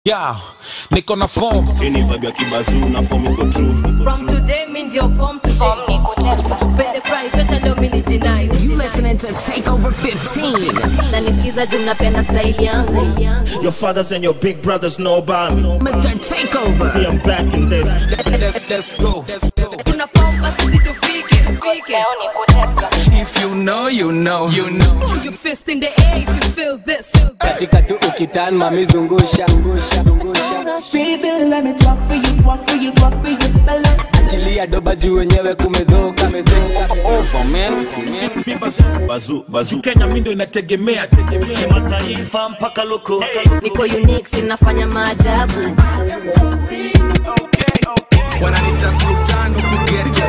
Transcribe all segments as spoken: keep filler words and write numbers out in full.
Yeah, niko na form. Ini vibe ya kibazu na form iko true. From today, mean your form to form niko tesa. Pay the price, acha ndo mimi deny. You listening to Takeover fifteen. Na nisikiza juu napenda style yangu. Your fathers and your big brothers know about me. Mister Takeover. See, I'm back in this. Let's, let's go. Let's go. Kuna form basi tufike, tufike. Leo niko tesa. If you know, you know, you know. Put your fist in the air if you feel this. Katika tu ukitan mami zungusha, zungusha, zungusha. Baby, let me talk for you, talk for you, talk for you, balance. Achilia doba juu wenyewe kumedhoka, medhoka. Over man. Bazu, bazu. Kenya mindo inategemea, tegemea. Mataifa mpaka loko. Niko unique, sinafanya maajabu. Wananita sultano kugeti.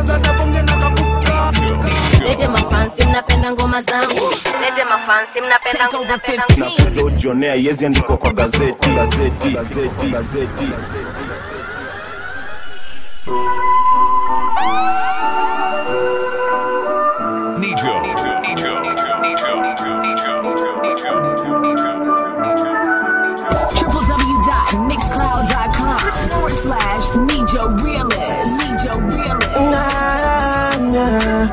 Leje mafansi mnapenda ngoma zangu. Leje mafansi mnapenda ngoma zangu. Na Joe Jonea yezi andiko kwa gazeti, gazeti, gazeti, gazeti. Nijo, Nijo, Nijo, Nijo, Nijo, Nijo, Nijo, Nijo, Nijo, w w w dot mixcloud dot com forward slash Nijo Realist. Nijo Realist. Nah, nah.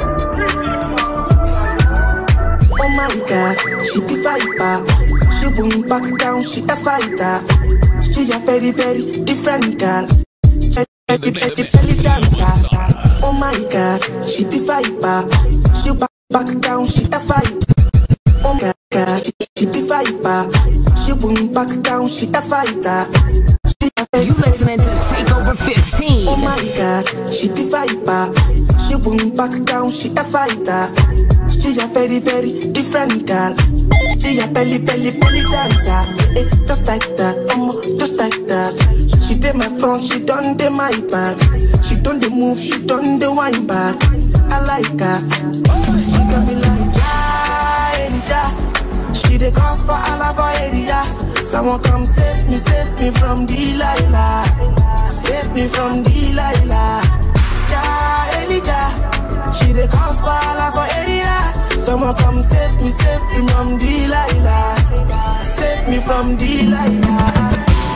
Oh my God, she be fighter. She won't back down, she a fighter. She a very, very different girl. Very, very, very dancer. Oh my God, she be fighter. She back, back down, she a fighter. Oh my God, she, she be fighter. She won't back down, she a fighter. She a very, You listening to Takeover fifteen. oh my God, she be fighter. She won't back down, she a fighter. She a very, very different girl. She a belly, belly, belly dancer. Eh, just like that, um, just like that. She did my front, she done the my back. She done the move, she done the wine back. I like her. She got me like ja, ja. She the cause for all of our area. Someone come save me, save me from Delilah. Save me from Delilah. Ja, Elijah. She the cause for all of our area. Someone come save me, save me from Delilah. Save me from Delilah.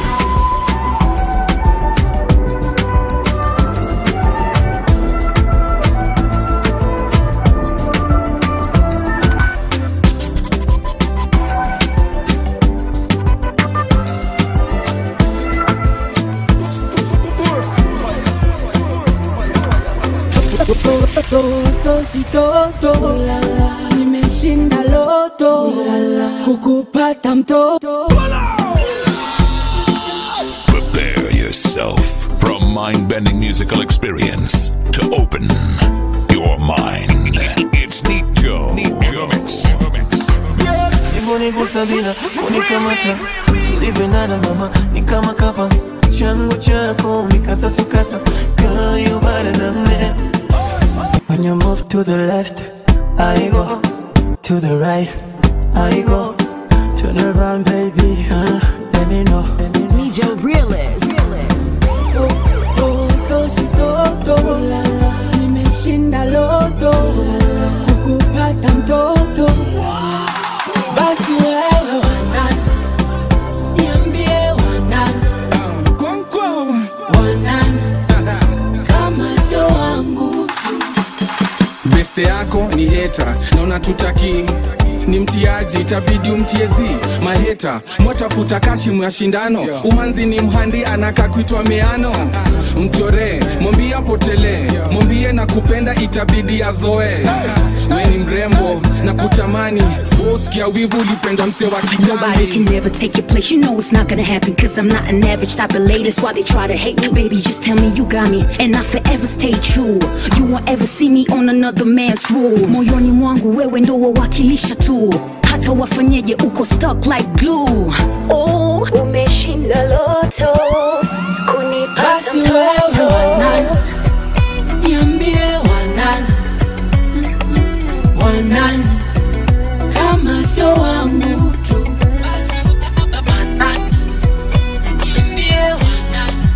Todo si todo, la la, nimeshinda loto, la la, kukupata mtoto. Prepare yourself for a mind-bending musical experience to open your mind. It's Nijo. Nijo Mix. Hivyo nigusa bila unikamata, tulivyo nada mama ni kama kapa, changu chako mikasa sukasa, girl you better than me. When you move to the left, I go. To the right, I go. Turn around, baby, uh, let me know. Nijo Realist. Todo si todo, la la, nimeshinda loto, la la, kukupata mtoto. Basi wewe wanani, niambie wanani, wanani, kama sio wangu. Beste yako ni heta na unatutaki ni mtiaji, itabidi umtiezi maheta. Mwatafuta kashimu ya shindano, umanzi ni mhandi anaka kuitwa meano. Mtore, mwambie apotele, mwambie na kupenda itabidi azoe. We ni mrembo na kutamani, usikia wivu ulipenda mse wa kitambi. Nobody can never take your place, you know it's not gonna happen. Cause I'm not an average type of lady, that's why they try to hate me. Baby, just tell me you got me, and I forever stay true. You won't ever see me on another man's rules. Moyoni mwangu wewe ndo wawakilisha tu, hata wafanyeje uko stuck like glue. Oh, umeshinda loto, kunipata mtoto. Wanani, niambie wanani, wanani, kama sio wangu tu. Wanani, niambie wanani,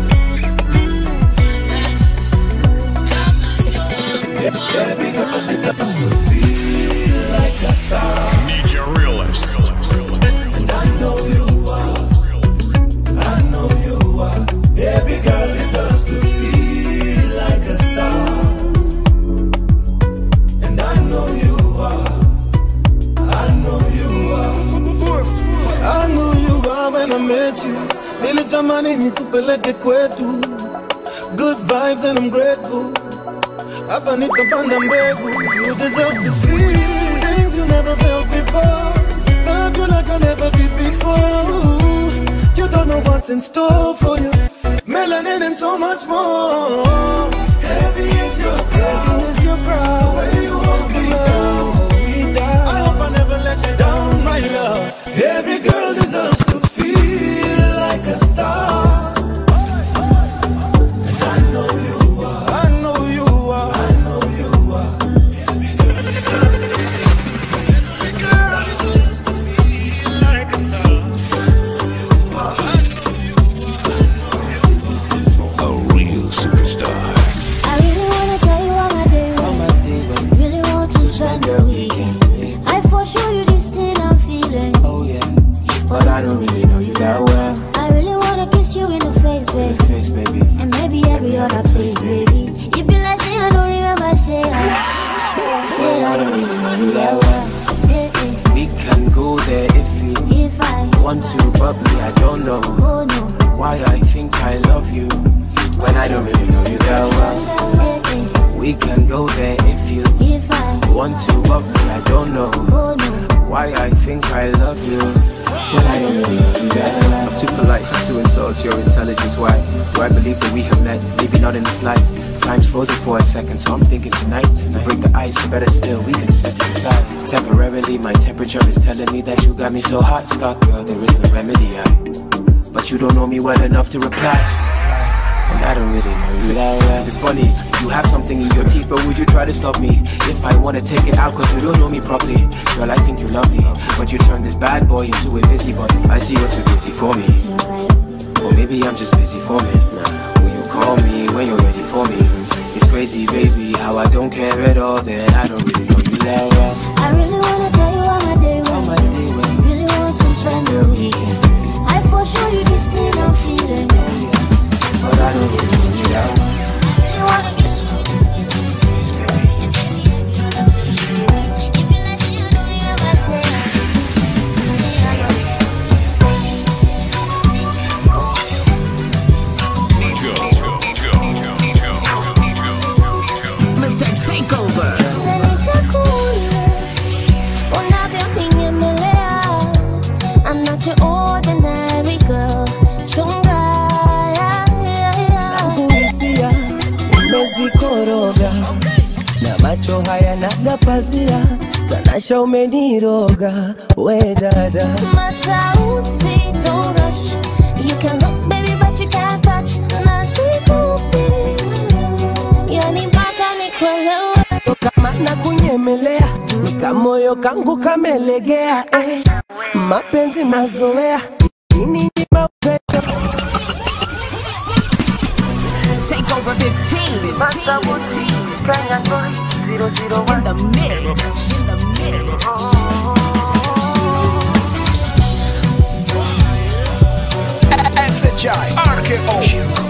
wanani, kama sio wangu. Nijo Realist. And I know you when I met you, nilitamani nikupeleke kwetu. Good vibes and I'm grateful. Hapa nitapanda mbegu. You deserve to feel things you never felt before. Love you like I never did before. You don't know what's in store for you. Melanin and so much more. Heavy is your crown, is your crown. Where you hold me down. I hope I never let you down, my love. Every girl deserves to feel like a star. And I know you are. I know you are. I know you are. Every girl deserves to feel. Every girl deserves to feel like a star. I know you are. I know you are. A real superstar. I really wanna tell you all my day. All my day, really want to spend the weekend. I for sure you this thing I'm feeling. Oh yeah, but I don't really know you that well. I really wanna kiss you in the face, baby. Face, baby. And maybe every other place, baby. You be like, say I don't remember, say I. Say I don't really know you that well. Yeah, yeah. We can go there if you If I want to, probably I don't know oh no, why I think I love you when I don't really know you that well. yeah, yeah. We can go there if you If I want to, probably I don't know oh no, why I think I love you when I don't really know you that well. I'm too polite to insult your intelligence. Why do I believe that we have met? Maybe not in this life. Time's frozen for a second, so I'm thinking tonight to break the ice, or better still, we can set it aside. Temporarily, my temperature is telling me that you got me so hot. Stuck, girl, there is no remedy. I, but you don't know me well enough to reply, and I don't really know you that well. It's funny, you have something in your teeth, but would you try to stop me if I wanna take it out? Cause you don't know me properly. Girl, I think you love me, but you turn this bad boy into a busybody. I see you're too busy for me, you're right. or maybe I'm just busy for me. Will you call me when you're ready for me? It's crazy, baby, how I don't care at all. Then I don't really know you that well. I really wanna tell you all my day. All my day when Really want to spend the weekend. I for sure you this thing I'm feeling. but I don't really know you that well. I really wanna kiss you in the face, baby. And maybe every other place, baby. You be like, say I don't remember, say I. Say I. Nijo, Nijo, Nijo, Nijo, Nijo, Nijo. Mister Takeover. I'm not your ordinary girl. Chunga, yeah, yeah, yeah. Kuhisia umezikoroga na macho haya naga pazia, tanasha umeniroga we dada. My sauti, don't rush. You can look, baby, but you can't touch. Nasikupi, yani mpaka nikuelewe. So kama na kunyemelea, nika moyo kangu kamelegea eh. Mapenzi mazoea, ini jiba upendo. Takeover fifteen. fifteen. In the mix. In the mix. S H I R K O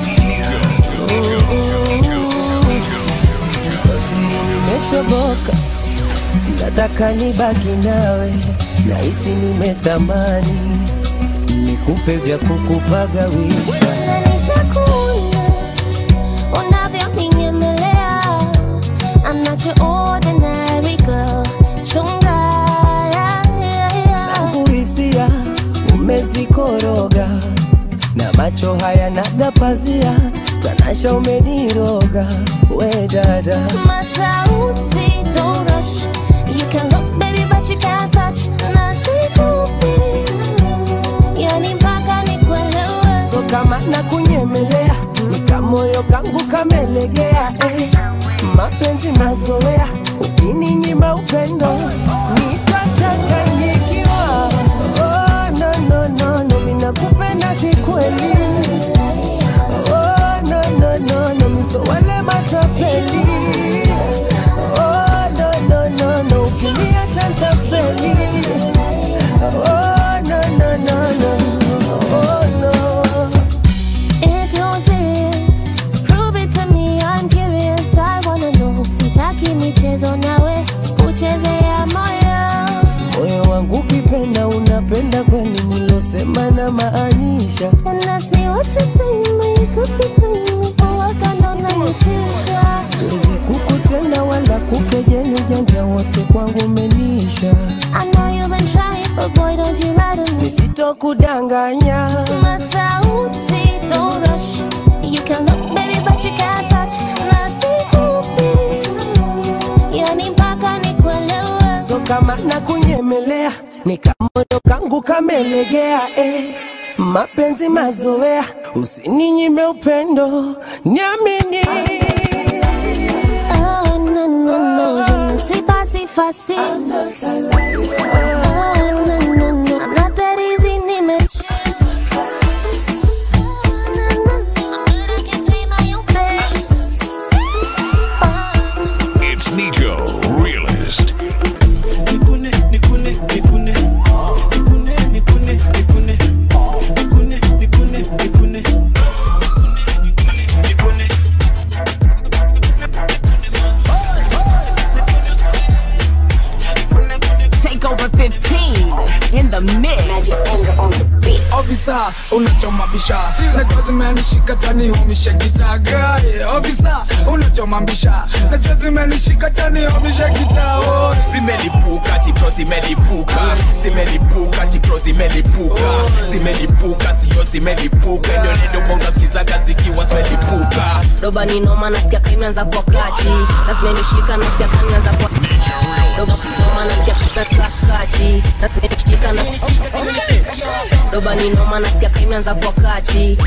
Sasa nimeshoboka, nataka nibaki nawe, nahisi nimetamani nikupe vya kukupagawisha. Nishakuna, unavyonimelea. I'm not your ordinary girl. Chunga, yeah, yeah, yeah. Kuhisia umezikoroga na macho haya naga pazia, tanasha umeniroga we dada. My sauti, don't rush. You can look, baby, but you can't touch. Nasikupi, yani mpaka nikuelewe. So kama na kunyemelea, nika moyo kangu kamelegea eh. Mapenzi mazoea, ukininyima upendo nitachanganyikiwa. Oh no no no no, mimi nakupenda kikweli. Oh no no no no, mimi so wale matapeli. Oh no no no no, ukiniacha nitafeli. Oh no no no no, oh no. If you're serious, prove it to me. I'm curious, I wanna know. Sitaki michezo nawe, kuchezea moyo. Moyo wangu kipenda, unapenda kweli nilosema na maana. maanisha. And I see what you're saying, but you could be playing me. Oh, I got no limitation. Siwezi kukutenda wala kukejeli, janja wote kwangu umenisha. I know you've been trying, but boy don't you lie to me. Nisitokudanganya. Masauti, don't rush. You can look baby but you can't touch. Nasikupi, yani mpaka nikuelewe. So kama nakunyemelea, nika moyo kangu kamelegea eh. Mapenzi mazoea, usininyime upendo, niamini. Oh no no no, je ne suis pas si facile. I'm not a liar. Oh no no no, I'm not that easy, ni me chill. Oh no no no, I can pay my own bills. It's Nijo, realist. Nikune, nikune, nikune. Nikune, nikune, nikune. Nikune, nikune, nikune. Take over fifteen in the mix. Magic anger on the beat. Officer, unachoma bisha. Najua zimenishika tani homisha gitaga. Officer, unachoma bisha. Najua zimenishika tani homisha gitao. Zimelipuka, tipro zimelipuka. Zimelipuka, tipro zimelipuka. Zimelipuka, sio zimelipuka. Ndio ndio bonga skizaga zikiwa zimelipuka. Doba ni noma nasikia kaimeanza kwa kachi. Na zimenishika nasikia kaimeanza kwa Doba ni noma nasikia kaimeanza kwa kachi. Na zimenishika na Doba ni noma nasikia kaimeanza kwa kachi.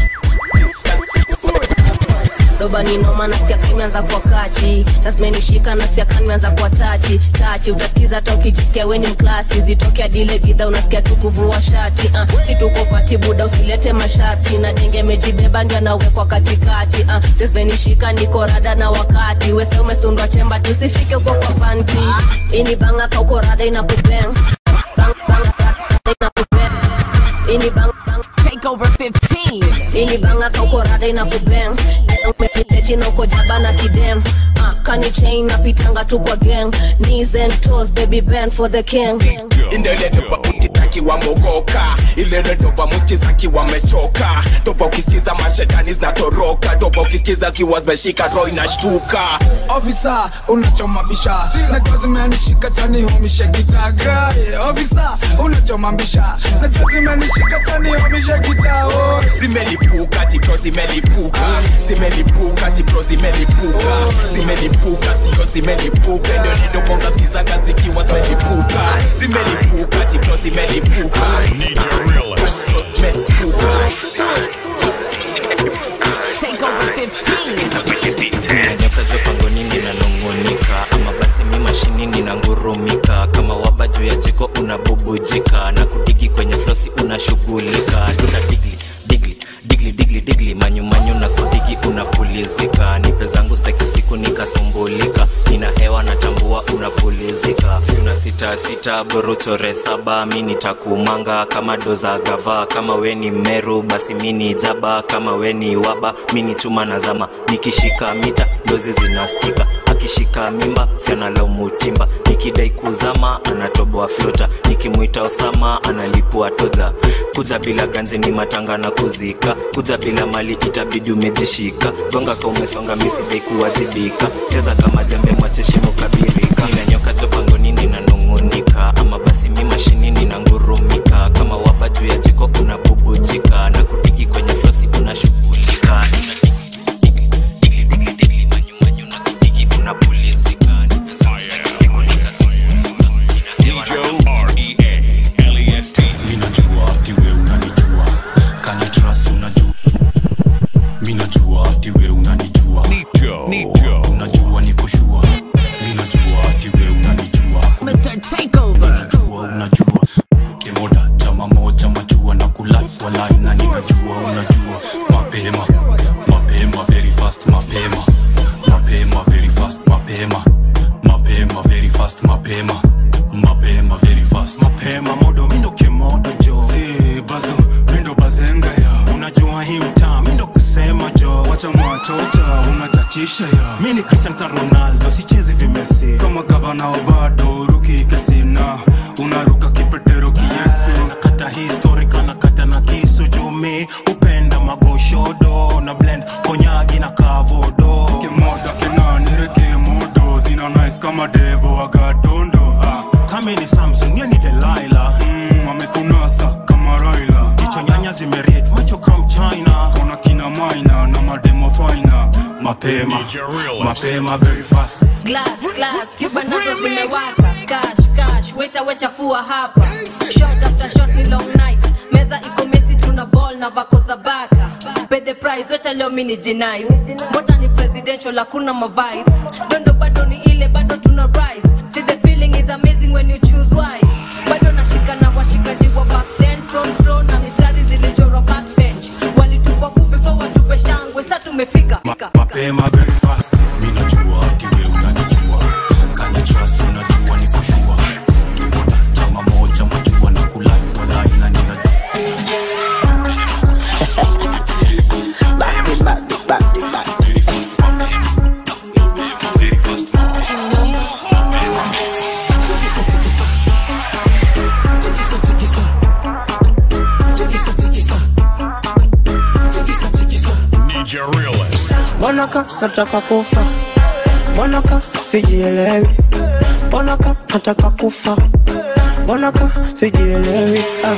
Doba ni noma nasikia kaimeanza kwa kachi. Na zimenishika nasikia kaimeanza kwa tachi. Tachi utasikiza hata ukijisikia we ni mklasi. Zitokea dile gidha unasikia tu kuvua shati. uh, Si tuko pati buda usilete masharti. Na denge mejibeba ndio anawekwa katikati. uh, Zimenishika niko rada na wakati. Wese umesundwa chemba tusifike uko kwa panti. Ini banga ka uko rada inakupeng. Bang bang inakupeng. Ini bang bang. Take over fifteen. Ini banga ka uko rada inakupeng. Umekitechi na uko jaba na kidem. Ah, kani chain na pitanga tu kwa gang. Knees and toes baby bend for the king. Indele doba ukitaki wa mogoka. Ilele doba muskiza kiwa mechoka. Doba ukisikiza mashedani zinatoroka. Doba ukisikiza kiwa zimeshika roho inashtuka. Officer, unachoma bisha. Najua zimenishika tani homisha gitaga. Officer, unachoma bisha. Najua zimenishika tani homisha gitao. Zimelipuka, tipro zimelipuka. Zimelipuka, tipro zimelipuka. Zimelipuka, sio zimelipuka. Ndio ndio bonga skizaga zikiwa zimelipuka. Zimelipuka, tipro zimelipuka. Nijo realist. Take over fifteen. Nyoka zopango nini na nungunika. Ama basi mi mashini nina ngurumika. Kama waba juu ya jiko unabubujika. Na kudigi kwenye flosi unashughulika. Tuna digli, digli, digli, digli, digli. Manyu manyu na kudigi unapulizika. Nipe zangu staki siku nikasumbulika. Nina hewa natambua unapulizika. Suna sita sita boruchore saba. Mini takumanga kama doza gava. Kama we ni meru basi mini jaba. Kama we ni waba mini chuma na zama. Nikishika mita dozi zinastika. Akishika mimba siana laumu timba. Nikidai kuzama anatoboa flota. Nikimuita Osama analipua toza. Kuja bila ganzi ni matanga na kuzika. Kuja bila mali itabidi umejishika. Gonga ka umesonga misidai kuwajibika. Cheza kama jembe mwache shimo kabirika. Nina nyoka topango nini na nungunika. Ama basi mi mashini nina ngurumika. Kama waba juu ya jiko unabubujika. Na kudigi kwenye flosi unashughulika. Nina digli, digli, digli, digli, manyu manyu na kudigi unapulizika. Nina zangu staki siku nikasumbulika. Nina hewa na R E A L E S T. Minajua ati we unanijua. Can you trust unajua. Minajua ati we unanijua. Nijo, Nijo. Unajua niko shua. Minajua ati we unanijua. Mister Takeover. Unajua unajua. Kemoda chama moja majua na kulai wala na ninajua unajua. Mapema, mapema very fast mapema. Mapema very fast mapema. Mapema very fast mapema. Mapema very fast mapema modo mindo kemoda jo. Si bazo mindo bazenga ya. Unajua hii mtaa mindo kusema jo. Wacha mwachota unatatisha ya. Mini Cristiano Ronaldo sichezi vimesi. Kama gavana wa bado ruki kesina. Unaruka kipetero kiyesu. Nakata historika nakata na kisu juu mapema mapema very fast. Glass, glass, kiba nazo zimewaka. Cash, cash, weta wecha fua hapa. Shot after shot ni long night. Meza iko mesi tuna ball na vako za baka. Pay the price, wecha leo mini jinais. Mota ni presidential, hakuna mavice. Dondo bado ni ile, bado tuna rise. See the feeling is amazing when you choose wise. Bado nashika na washikaji wa back then. Front row na mistari zilichorwa backbench. Walitupa kupe for watupe shangwe, sa tumefika. Ma, mapema very fast. Mimi najua ati wewe unanijua. Kani trust unajua ni kushua. Kimoda chama moja majua na kulai wala ina ninajua. Back back back back. Very fast. Ninja Realist. Monaka nataka kufa. Monaka sijielewi. Monaka nataka kufa. Monaka sijielewi. Ah.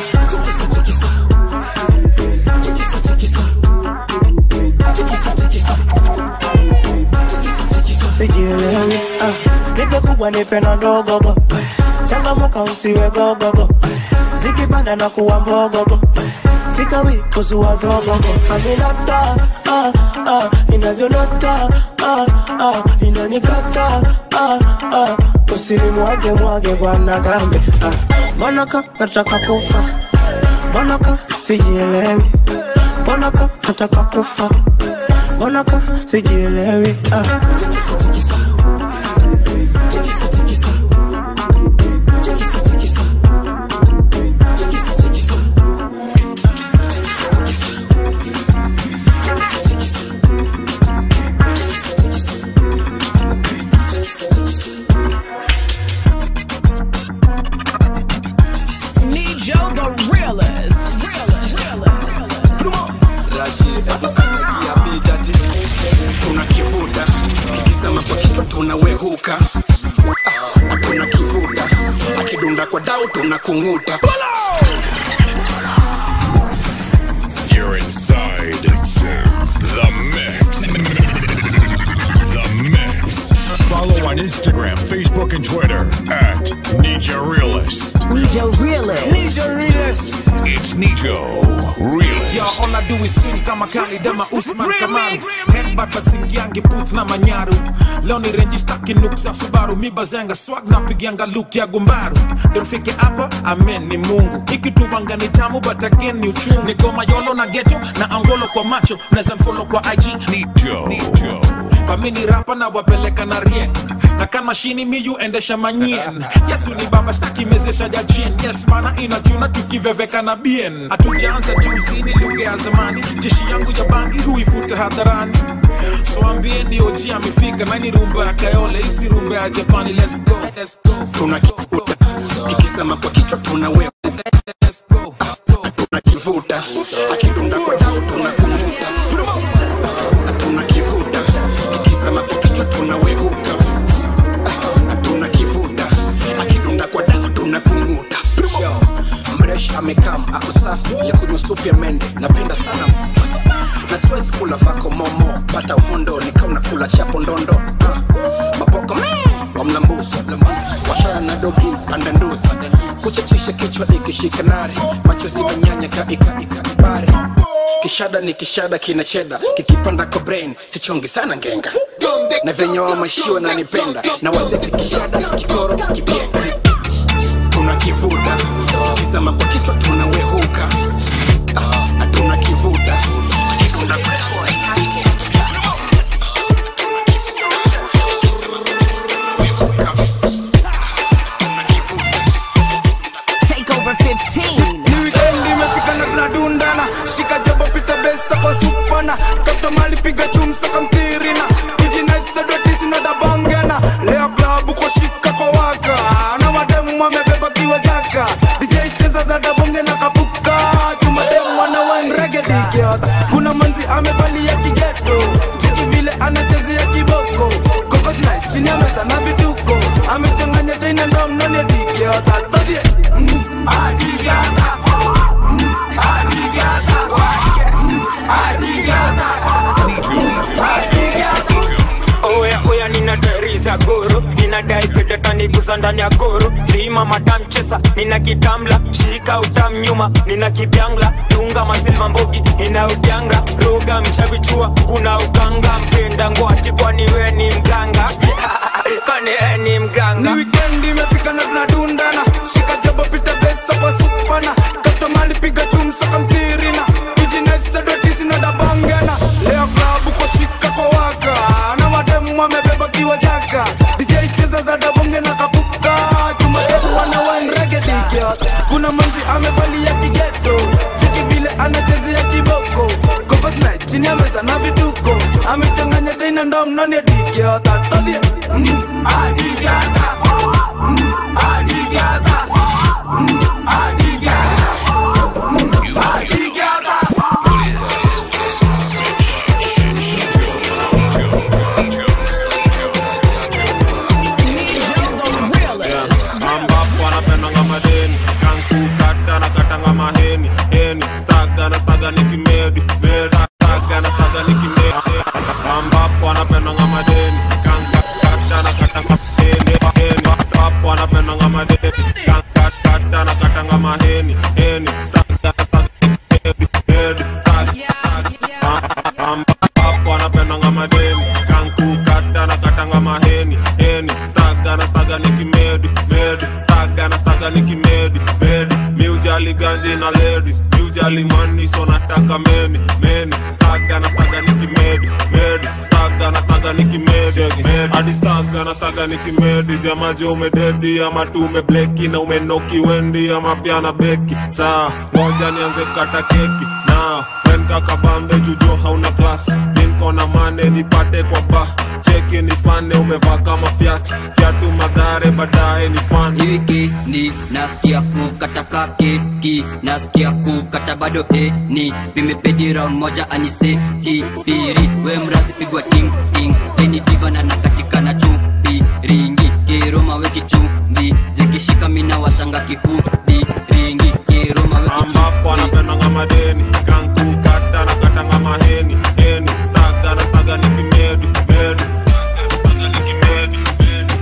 Sijielewi. Ah. Nipe kubwa nipe na ndogogo. Changamuka usiwe gogogo. Zikipanda na kuwa mbogogo. Sikawi kuzua zogogo. Aminata, ah, ah, inavyonata, ah, ah, inanikata, ah, ah. Usili mwage mwage bwana gambe, ah. Monaka nataka kufa. Monaka sijielewi. Monaka nataka kufa. Monaka sijielewi, ah. Tunakivuta, ikizama kwa kichwa tunawehuka. Tunakivuta, akidunda kwa dau tunakunguta. You're inside the mix. The mix. Follow on Instagram, Facebook, and Twitter at Ninja Realist. Ninja Realist. Ninja Realist. It's Nijo Realist. Yo, all I do is swim kama Kali Dema Usman Kamaru. Headbutt basingiangi booth na manyaru. Leo ni range staki nuksa Subaru. Mi bazanga swag na pigianga look ya gumbaru. Don't fike hapa, amen ni Mungu. Ikituwanga ni tamu but again ni uchungu. Niko mayolo na ghetto na angolo kwa macho. Neza follow kwa I G Nijo. Nijo. Pamini rapa na wapeleka na rieng. Na kama shini miyu endesha manyien. Yesu ni baba staki mezesha jajien. Yes mana inachuna tukiveveka na bien. Hatujaanza juzi ni lugha ya zamani. Jeshi yangu ya bangi huifuta hadharani. So ambieni oji amefika. Na ni rumba ya Kayole isi rumba ya Japani. Let's go, let's go. Tunakivuta, ikizama kwa kichwa tunawe. Let's go, let's go. Tunakivuta, akidunda kwa dau tunakunguta. Tunakivuta, ikizama kwa kichwa tunawehuka. Tunakivuta, akidunda kwa dau tunakunguta. Mresh amekam, ako safi, likunywa supu ya mende. Napenda sana na siwezi kula vako momo. Pata uhondo, nika unakula chapo ndondo. Mapoko wa mlambuzi, washara na dogi, panda nduzi. Kuchachisha kichwa ikishika nari. Macho zimenyanya ka ika ika ibare. Kishada ni kishada kina cheda. Kikipanda kwa brain, sichongi sana ngenga. Na venye wa mashiwa na nipenda. Na waseti kishada, kikoro, kipie. Tunakivuta, kizama kwa kichwa tunawehuka. Na tunakivuta, kizama kwa kichwa. Shika jabo pita besa kwa supana. Toto mali piga chumsa kamtirina. Kujina istedo tisi no da bangana. Leo klabu kwa shika kwa waka. Na mademu wamebeba kiwa jaka. D J cheza za da bonge na kapuka. Chuma demu wana wine reggae digiota. Kuna manzi amevalia kigeto. Chiki vile anachezea kiboko. Kokos night chini ya meza na vituko. Amechanganya tena ndo mnone digiota. Todie Adigiota Adigiota Adigiota Adigiota nadai pete taniguza ndani ya goro. Lima madam chesa, nina kitamla. Shika utam nyuma, nina kibyangla. Dunga masilva mbogi, ina udyanga. Roga mchavichua, kuna uganga. Mpenda ngwati kwani we ni mganga. Kwani we ni mganga. Ni weekend imefika na tunadundana. Shika jabo pita besa kwa supana. Kato mali piga chumsa kamtirina. Kijinesta dotisi na dabangana. Leo klabu kwa shika kwa waka. Na mademu wamebeba kiwa jaka. D J cheza za dabonge na kapuka. Jumatatu wana wine reggae dikiot. Kuna manzi amevalia kigeto. Cheki vile anachezea kiboko. Kofas night chini ya meza na vituko. Amechanganya tena ndo mnoni dikiot. Atodie mm, adigiata mm, adigiata mm, adigiata mm, adigiata. Ambapo anapenda madeni kanku kata na kata ngama heni heni staga na staga nikimedi meda staga na staga nikimedi. Ambapo anapenda ngama deni kanku kata na kata ngama heni heni ambapo anapenda ngama deni kanku kata na kata ngama heni heni staga na staga nikimedi medi staga. Ambapo anapenda ngama deni kanku kata na kata ngama heni heni staga na staga nikimedi medi staga na staga nikimedi medi. Mi ujali ganji na ladies, mi ujali money so nataka meni meni staga na staga nikimedi medi staga na staga nikimedi medi hadi staga na staga nikimedi. Jama jo umededi ama tu umebleki na umenoki wendi ama pia na beki. Saa moja nianze kata keki na wenka kabambe jujo hauna class. Ninko na mane nipate kwa ba cheki nifane umevaa kama fiat fiatu magare baadaye ni fan. Wiki ni nasikia kukata keki, nasikia kukata bado heni. Vimepedi round moja anise kipiri. We mrazi pigwa ting ting. Heni diva na nakatika na chupi ringi. Kiroma weki chumbi zikishika mina washanga kihudi ringi. Kiroma weki chumbi. Ambapo anapenda ngama deni kanku kata na kata ngama heni heni staga na staga nikimedi medi staga na staga nikimedi medi.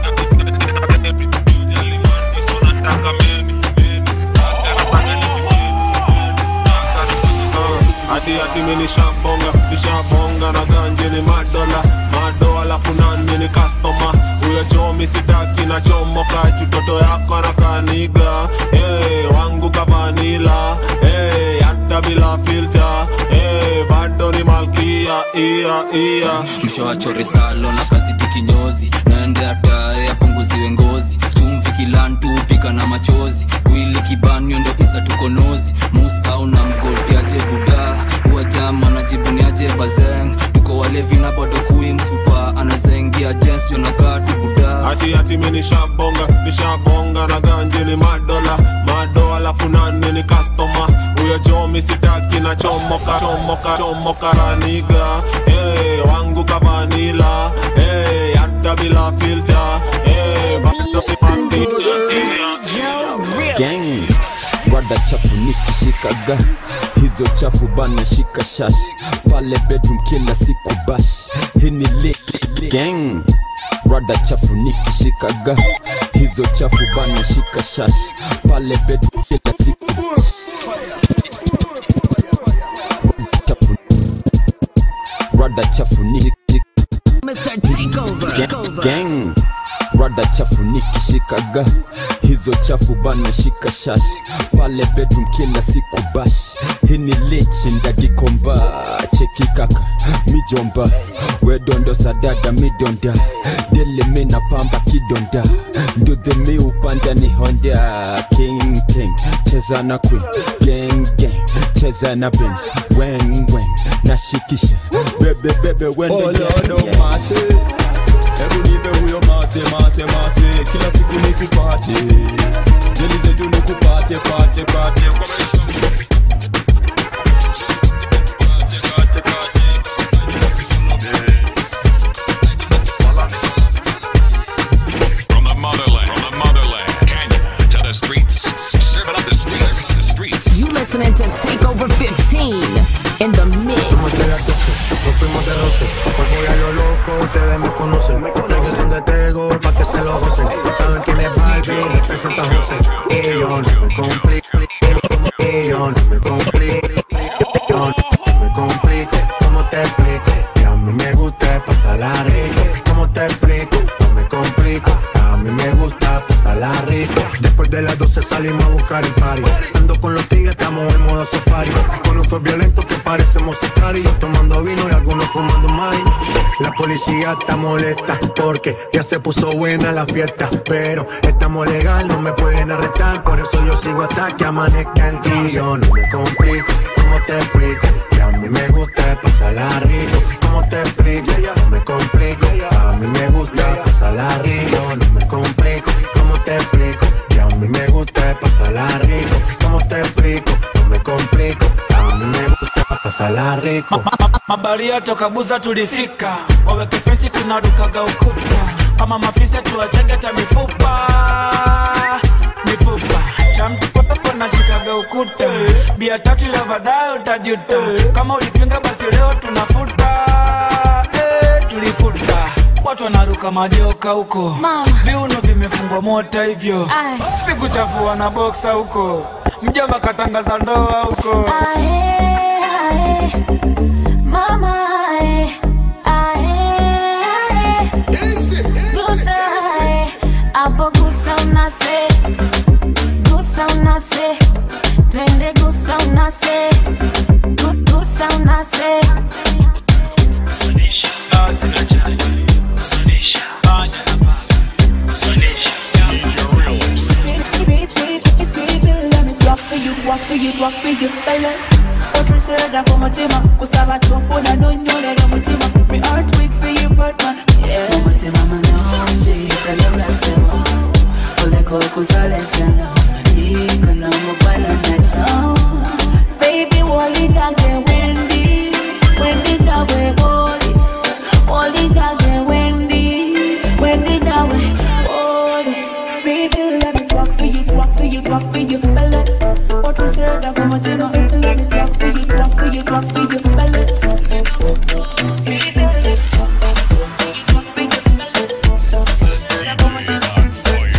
Ujali mani so nataka meni medi staga na staga nikimedi medi staga na staga. Ati ati mini shabonga nishabonga na ganje ni madola madola alafu nani ni customer. Uyo chomi sitaki na chomoka chutoto yako na kaniga. Hey, wangu kavanila hey, hata bila filter hey, bado ni malkia ia ia. Mshawachore salo na kazi tikinyozi. Naende atae apunguziwe ngozi. Chumvi kilantu pika na machozi. Wili kibanyo ndo isa tukonozi. Musa una mgoti aje buda. Uwa jama na jibuni aje bazeng. Tuko walevi na bado kui msupa. Anazengia jens yonakatu buda. Ati ati mini shabonga nishabonga na ganje ni madola madola alafu nani ni customer. Uyo chomi sitaki na chomoka chomoka chomoka raniga. Hey, wangu kavanila hey, hata bila filter hey, bado ni gang. Rada chafu nikishikaga hizo chafu bana shika shashi pale bedroom kila siku bash. Hini lick gang. Rada chafu nikishikaga hizo chafu bana shika shashi pale bedroom kila siku bash. Rada chafu nikishikaga Mister Takeover gang. Rada chafu nikishikaga hizo chafu bana shika shashi pale bedroom kila siku bash. Hini lichi ndagikomba cheki kaka mijomba. Wedondo sadada midonda dele mina pamba kidonda. Ndudhe mi upanda ni Honda king king. Cheza na queen gang gang. Cheza na Benz weng weng. Nashikisha bebe bebe when oh Lord oh mercy. Hebu nipe huyo mase mase mase. Kila siku nikupate jeli zetu nikupate pate pate. From the motherland, from the motherland, Kenya to the streets, serving up the streets, the streets. You listening to Takeover fifteen in the mix. Nos fuimos de roce, pues voy a lo loco, ustedes me conocen. Me conocen de Tego, pa' que se no me complico, yo no me complico, yo no me complico, ¿cómo te explico? Que a mí me gusta pasarla rico, ¿cómo te explico? No me complico, a mí me gusta pasarla rico. Después de las doce salimos a buscar el party, ando con los tigres, estamos en modo safari, con un fue violento que parecemos sicarios, tomando vino y algunos fumando mari. La policía está molesta porque ya se puso buena la fiesta, pero estamos legal, no me pueden arrestar, por eso yo sigo hasta que amanezca en ti. Yo no me complico, ¿cómo te explico? Que a mí me gusta pasarla rico, ¿cómo te explico? No me complico, a mí me gusta pasarla rico, no me complico, ¿cómo te explico? Que a mí me gusta pasarla rico, ¿cómo te explico? No me complico, a mí me gusta pasarla rico. Mabaria toka Buza tulifika, waweke fensi tunarukaga ukuta, kama mafisa tuwachengeta mifupa, mifupa chamtukopo na shikaga ukuta, bia tatu ya baadaye utajuta, kama ulipinga basi leo tunafuta, eh, tulifuta. Watu wanaruka majoka huko, viuno vimefungwa mota hivyo, sikuchafua na boxa huko, mjomba katangaza ndoa huko. Ae, ae, mama ae, ae, ae, gusa ae, hapo gusa unase, gusa unase, twende gusa unase, gu- gusa unase. Usonisha, lazina chani, usonisha, banya na banya, usonisha, Walk for you, walk for you, walk for you, balance. Otro será como tema, kusaba tuafuna no nyole no mutima. Me heart weak for you, partner. Yeah, mutima manonje, italembra sema. Ole koko sale sena, iko na mubana na chao. Baby, wali dage Wendy, Wendy dawe wali, wali dage Wendy, Wendy dawe wali. Baby, let me talk for you, talk for you, talk for you, balance. Otro será como tema, let me talk for you, talk for you, talk for you, balance. Baby, let's talk for you, talk for you, talk for you, balance. Será como tema.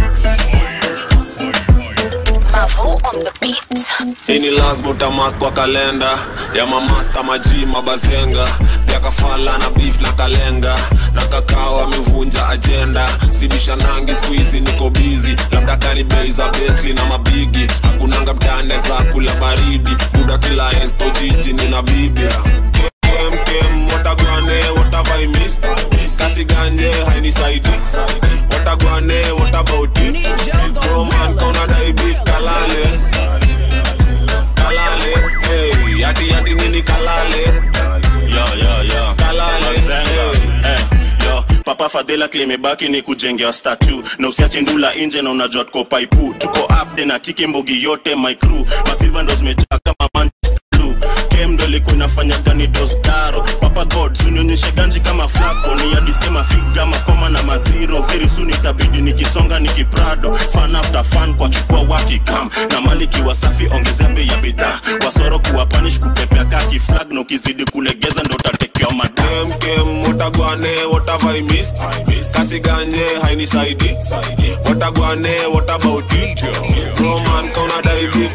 Mavo on the beat. Ini lazima utamark kwa kalenda ya mamasta maji mabazenga, ya kafala na beef na kalenga, na kakao amevunja agenda, sibisha nangi squeezy niko busy, labda kani bei za Bentley na mabigi, hakunanga mtane za kula baridi, buda kila esto jiji nina bibi. Kem kem watagwane whatever I missed, kasi ganye hainisaidi, watagwane what about it, bro man kauna dai beef kalale, kalale, hey, yati yati nini kalale, yo yo yo, kalale, hey, hey, yo, papa Fadela klimebaki ni kujengea statue, na usiache ndula nje na unajua tuko paipu, tuko up de na tiki mbogi yote my crew, masilva ndo zimejaa kama Manchester Blue, kem ndo liku inafanya gani dostaro, papa God sunionyeshe ganji kama flako, ni yadisema figa makoma na maziro, very soon itabidi nikisonga nikiprado, fan after fan kwa chukua wakikam, na maliki wasafi ongezea bei ya bidhaa, wasoro kuwa punish kupepea kaki flag, na ukizidi kulegeza ndo utatekewa madam. Kem watagwane whatever I missed, kasi ganye hainisaidi, watagwane what about it, bro man kauna dai beef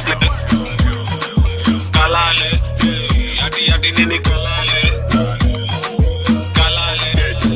kalale, yati yati nini kalale, kalale.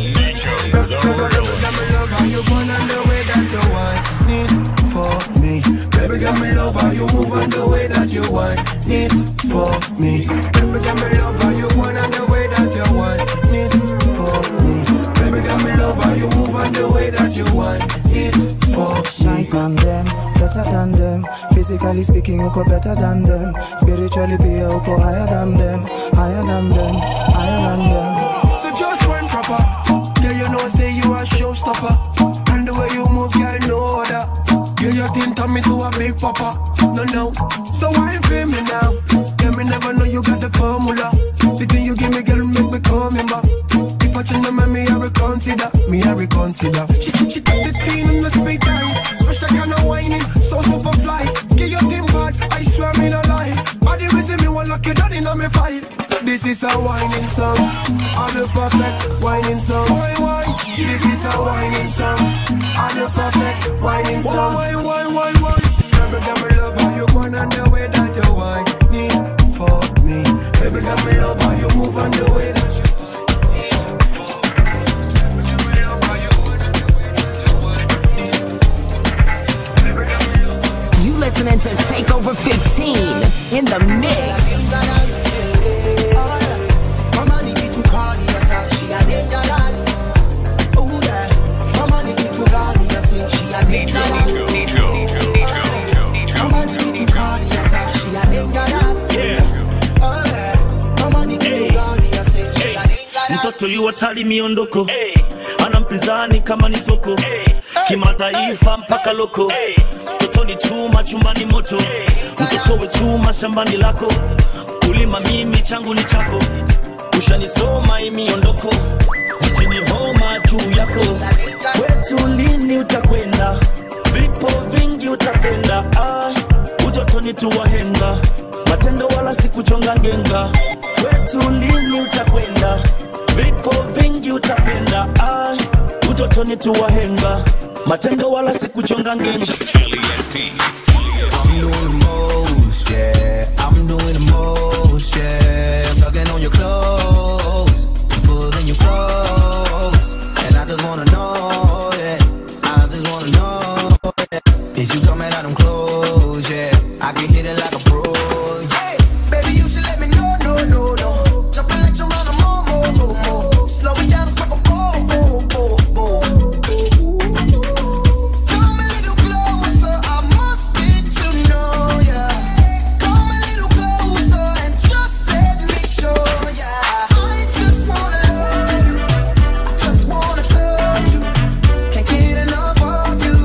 Baby, got me love how you move and the way that you want it for me. Baby, got me love how you want and the way that you want it for me. Baby, got me love how you move and the way that you want it for me. Shine on them, better than them. Physically speaking, uko better than them. Spiritually, be uko higher than them, higher than them, higher than them. So just one proper, yeah, you know, say you a showstopper, and the way you move, yeah, I know that. Yeah, you think turn me to a big papa, no, no. So why feel me now? Yeah, me never know you got the formula. The thing you give me, girl, make me coming back. If I change my me, I reconsider, me, I reconsider. She, she, she took the thing in the speed time, special kind of whining, so super fly. Get your thing bad, I swear me no lie. Body reason me one lucky daddy in me fight. This is a whining song, all the perfect whining song. Why, why? This is a whining song, all the perfect whining song. Why, why, why, why, why? Baby, girl, me love how you go on the way that you want need for me. Baby, girl, me love how you move on the way that you need for me. Baby, girl, me love how you go on the way that you want need for me. Baby, girl, me love how you. You listening to Takeover fifteen in the mix. Mama need to call yourself, she a dangerous. Oh yeah, mama need to call yourself, she a dangerous. Mama need to call yourself, she a dangerous. Oh yeah, mama need to call yourself, she a dangerous. Mtoto yu hatari miondoko, ana mpinzani kama ni soko, kimataifa mpaka loko. Mtoto ni chuma, chumbani moto, mtoto we chuma, shambani lako. Ulima mimi, changu ni chako, ushanisoma hii miondoko, jijini homa juu yako. Kwetu lini utakwenda, vipo vingi utapenda. Ah, utotoni tuwahenga, matendo wala sikuchonga ngenga. Kwetu lini utakwenda, vipo vingi utapenda. Ah, utotoni tuwahenga, matendo wala sikuchonga ngenga. I'm doing the most, yeah. I'm doing the most, yeah. I'm tugging on your clothes, pulling you close, and I just wanna know, yeah. I just wanna know, yeah. Is you coming out them clothes, yeah? I can hit it like a pro, yeah. Baby, you should let me know, no, no, no. Jumping like you're on a more, more, more, more. Slow it down and smoke a bowl, bowl, bowl, bowl. Come a little closer, I must get to know ya. Come a little closer and just let me show ya. I just wanna love you, I just wanna touch you. Can't get enough of you.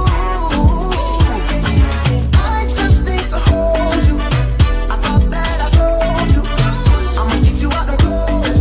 I just need to hold you. I thought that I told you. I'ma get you out them clothes.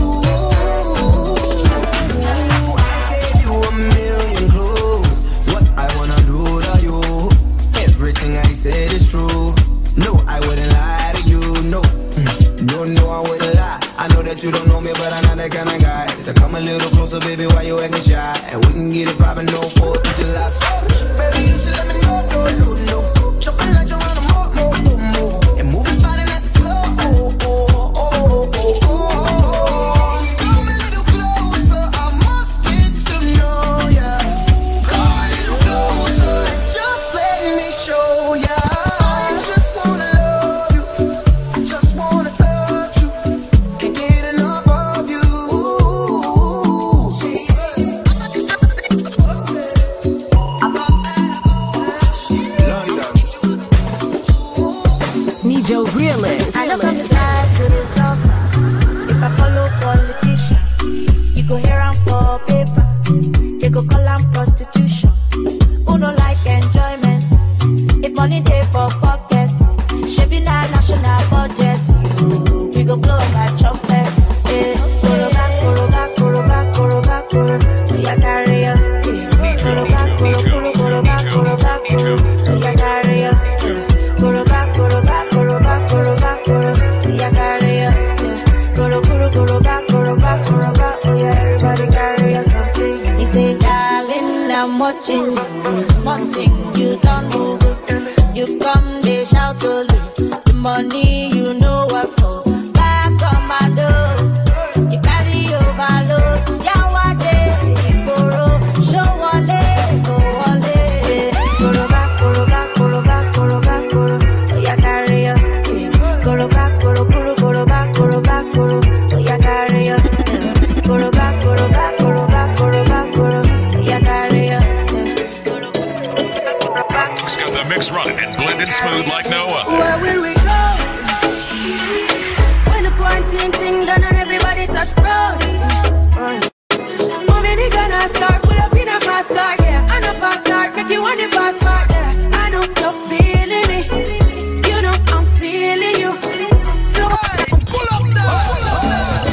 Ooh, I gave you a million clues. What I wanna do to you. Everything I said is true. No, I wouldn't lie to you. No, Mm. no, no, I wouldn't lie. I know that you don't know me, but I'm not that kind of guy. So come a little closer, baby, why you acting shy? And we can get it poppin', no pause until I stop. Baby, you should let me know, no, no, no. Jumping like you're on a more, more, more, more. And moving body nice and slow. Oh, oh, oh, oh, oh. Come a little closer, I must get to know ya. Come a little closer and just let me show ya. I just wanna love you, I just wanna touch you. Can't get enough of you. Need your realist. I don't come decide to the sofa. If I follow politician, you go here and for paper. They go call am prostitution. Who no like enjoyment? If money dey for pocket, should be na national budget. You, we go blow like trumpet. Eh, koroba, koroba, koroba, koroba, koro. We a carry ya. Eh, koroba, koro, koro, koroba, koroba, koro. We a carry ya. Eh, koroba, koroba, koroba, koroba, koro. We a carry ya. Eh, koro, koro, koroba, koroba, koroba. Oh yeah, everybody carry ya something. He say, darling, I'm watching you. Small thing you don't move. You come, they shout to me. The money you know what for. Back commando. You carry overload. Yawade, Ikoro. Show wale, go wale. Koroba, koroba, koroba, koroba, koro. Oh yeah, carry ya. Koroba, koro, koro, koroba, koroba, koro. Oh yeah, carry ya. Koroba, koroba, koroba, koroba, koro. Oh yeah, carry ya. It's got the mix running and blended smooth like no other. Where will we go? When the quarantine thing done and everybody touch road. Oh, baby, gonna start, pull up in a fast car, yeah. And a fast start, make you want the fast part, yeah. I know you're feeling me. You know I'm feeling you. So pull up now, pull up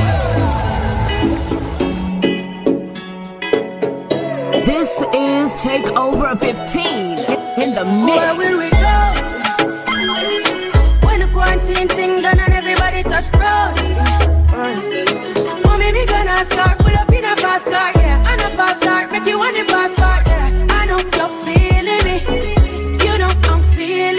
now. This is Takeover fifteen in the mix. Where will we go? When the quarantine thing done and everybody touch road. Oh, baby, gonna start, pull up in a fast car, yeah. And a fast start, make you want the fast part, yeah. I know you're feeling me. You know I'm feeling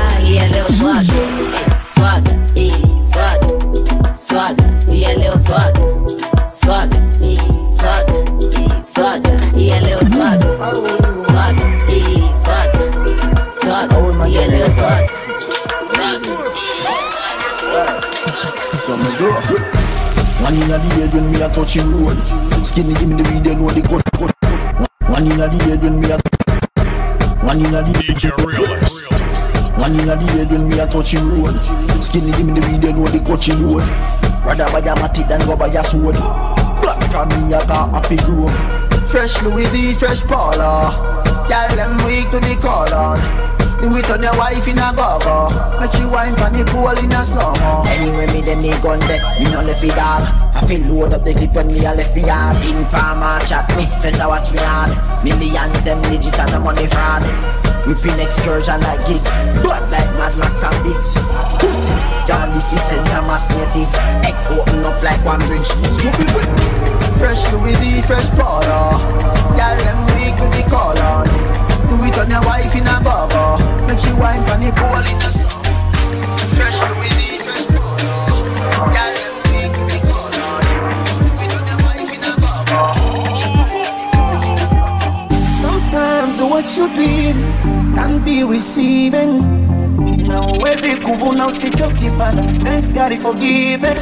One in the head when me a touching road. Skinny give me the video, know the cut, cut, cut. One in the head when me a One in the head. One in the head when me a touching road. Skinny give me the video, know the coaching road. Rather buy a matic than go buy a sword. Black from me I got happy grove. Fresh Louis V, fresh Paula. Girl them weak to the color. Do it on your wife in a go-go. Make you wine from the pool in a slow-mo. Anyway me dem me gun deck, me no left it dog. I feel load up the clip when me a left the yard. Informer chat me, first I watch me hard. Millions them digit and the money fraud. Whipping excursion like gigs, blood like Mad Max and Dicks. Pussy, down this is Saint Thomas native. Egg open up like one bridge. Fresh Louis V, fresh Paula. Y'all them weak to the color. Do it on your wife in a bubble. Make you wine from the pool in a snow. Fresh Louis V, fresh Paula. Y'all them weak to the color. Do it on your wife in a bubble. Make you wine from the pool in a snow. Sometimes what you dream can be receiving. Now where's it kuvuna usichoki bana. Thanks God is forgiven.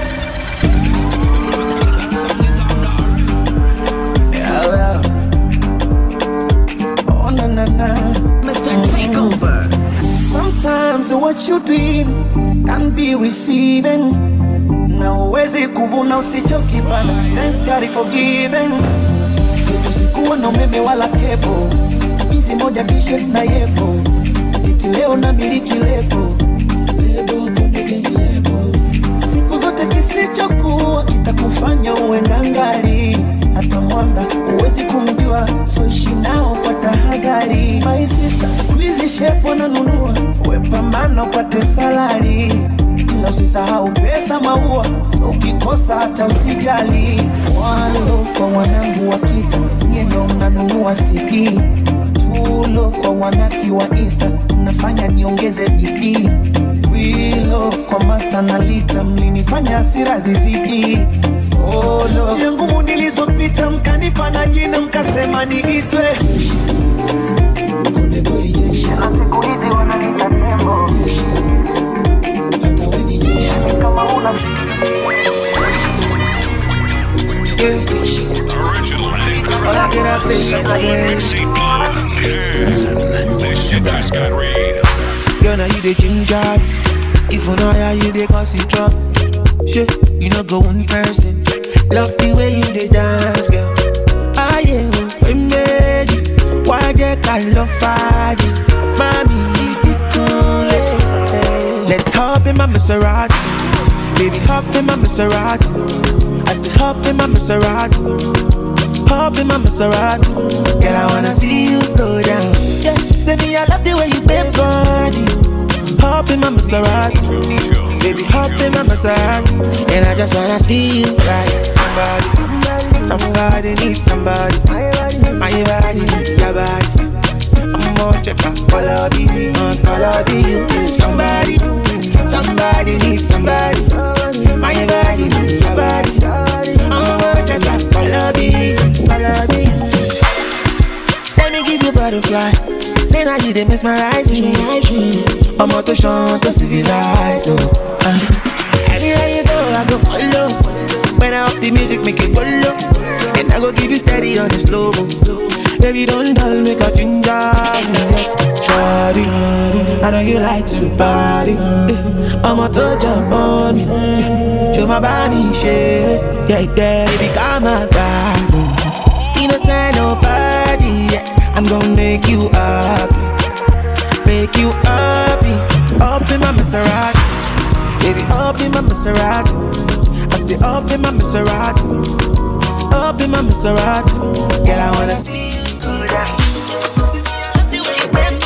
Yeah, yeah. Oh na na na, Mister Takeover. Sometimes what you dream can be receiving. Now where's it kuvuna usichoki bana. Thanks God is forgiven. Usikuwa na umeme wala kepo. Hizi moja t-shirt na yepo. Eti leo na miliki lebo. Lebo kumege lebo. Siku zote kisichokuwa kitakufanya uwe ngangari. Hata mwanga uwezi kumjua, so ishi nao kwa tahadhari. My sister squeeze shepo na nunua, uwe pambana upate salari. Ila usisahau pesa maua, so ukikosa hata usijali. One love kwa wanangu wa kita, nye ndo mnanunua C D. Two love kwa wanaki wa Insta, mnafanya niongeze B P. We love kwa master na lita, mlinifanya hasira zizidi. Oh love, njia ngumu nilizopita mkanipa na jina mkasema niitwe. Na siku hizi wananiita tembo. Hata we ni jeshi, kama una Original and this shit just got real. Girl, now you the ginger. If you know how you the cause it drop. Shit, you know go one person. Love the way you the dance, girl. Ah yeah, we made it. Why you can't love fire? Mommy, you be cool. Eh. Let's hop in my Maserati. Baby, hop in my Maserati. I said hop in my Maserati. Hop in my Maserati. Girl, I wanna see you go down. Yeah, say me I love the way you bend body. Hop in my Maserati. Baby, hop in my Maserati. And I just wanna see you right. Somebody, somebody needs somebody. My body needs your body. I'm gonna check out all of you, all of you. Somebody, somebody needs somebody. My body needs your body. I'm gonna check out all of you, all of you. Let me give you butterfly. Say now you they mesmerize me. I'm out to shine to civilize. Oh, uh. Anywhere you go, I go follow. When I up the music, make it go low. And I go give you steady on the slow. Baby, don't dull, make a ginger. Shawty, I know you like to party. I'm out to jump on me. Show my body, shit. Yeah, yeah, baby, come on, God. Innocent, nobody. I'm gonna make you happy. Make you happy. Up in my Maserati. Baby, up in my Maserati. I say up in my Maserati. Up in my Maserati. Girl, I wanna see you go down. See me, I love the way you bend.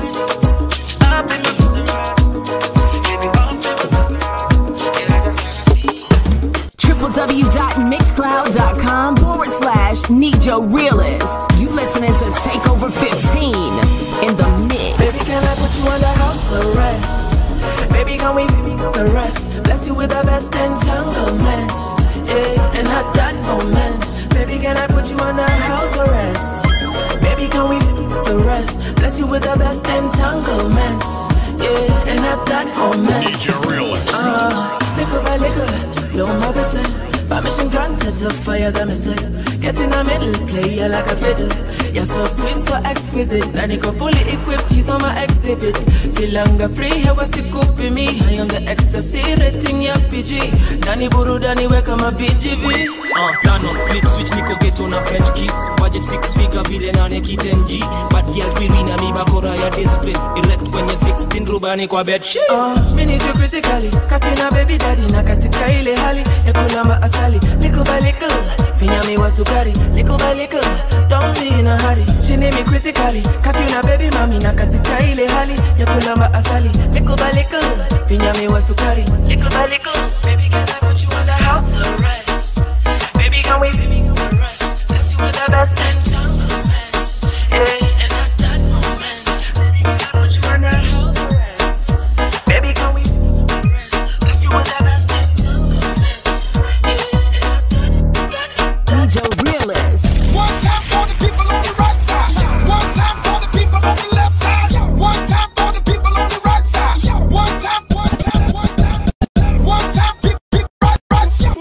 Up in my Maserati. Baby, up in my Maserati. Girl, I just wanna see you. w w w dot mixcloud dot com forward slash Nijo Realist. You listening to Takeover fifteen in the mix. Baby, can I put you under house arrest? Baby, can we the rest? Bless you with the best entanglements. Yeah, and at that moment, baby, can I put you under house arrest? Baby, can we the rest? Bless you with the best entanglements. Yeah, and at that moment, Nijo Realist. uh, liquor by liquor, no more business. Formation grand set of fire that me say. Get in the middle, play you like a fiddle. You're so sweet, so exquisite. Nanika fully equipped, he's on my exhibit. Feel longer free, how was it copy me? I am the ecstasy, rating ya P G. Danny Buru, Danny, where come a B G V? Uh, turn on, flip switch, Nico get on a French kiss. Budget six figure, video na neki ten G. Bad girl, Firina, mi bakora ya display. Erect when you're sixteen, rubani kwa bed shit. Uh, me need you critically. Kapina baby daddy, na katika ile hali. Ya kulamba asali, little by little. Finya mi wa sukari, little by little. Don't be in a hurry, she need me critically. Kapina baby mami, na katika ile hali. Ya kulamba asali, little by little. Finya mi wa sukari, little by little. Baby can I put you under house arrest? Baby can we rest? Bless you with the best entanglements. Yeah, and at that moment, baby can I put you under house arrest? Baby can we rest? Bless you with the best entanglements. Yeah, and at that D J Realist. One time for the people on the right side. One time for the people on the left side. One time for the people on the right side. One time, one time, one time, one time, big, big, right, right side.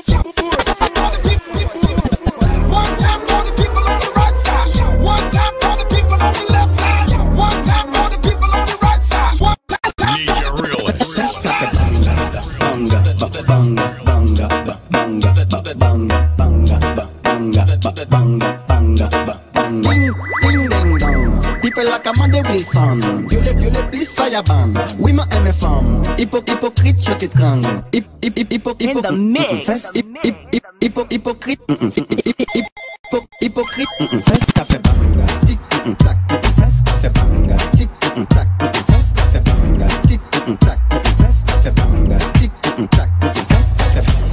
One time for the people on the right side. One time for the people on the left side. One time for the people on the right side. One time. D J Realist. Banga, banga, banga, banga, banga, banga, banga, banga, banga, banga, banga. Ding, ding, ding, dong. People like a man, they will sound. You le, you le, please fire ban. Oui, ma aime femme. Hypo, hypocrite, je t'étrangle. Hip, hip, hip, hip, hip, In the mix. Hip, hip, hip, hip, hypocrite. Hip, hypocrite. Fes café banga. Tic, tac, fes café banga. Tic, tac, fes café banga. Tic, tac, fes café banga. Tic, tac, fes café banga.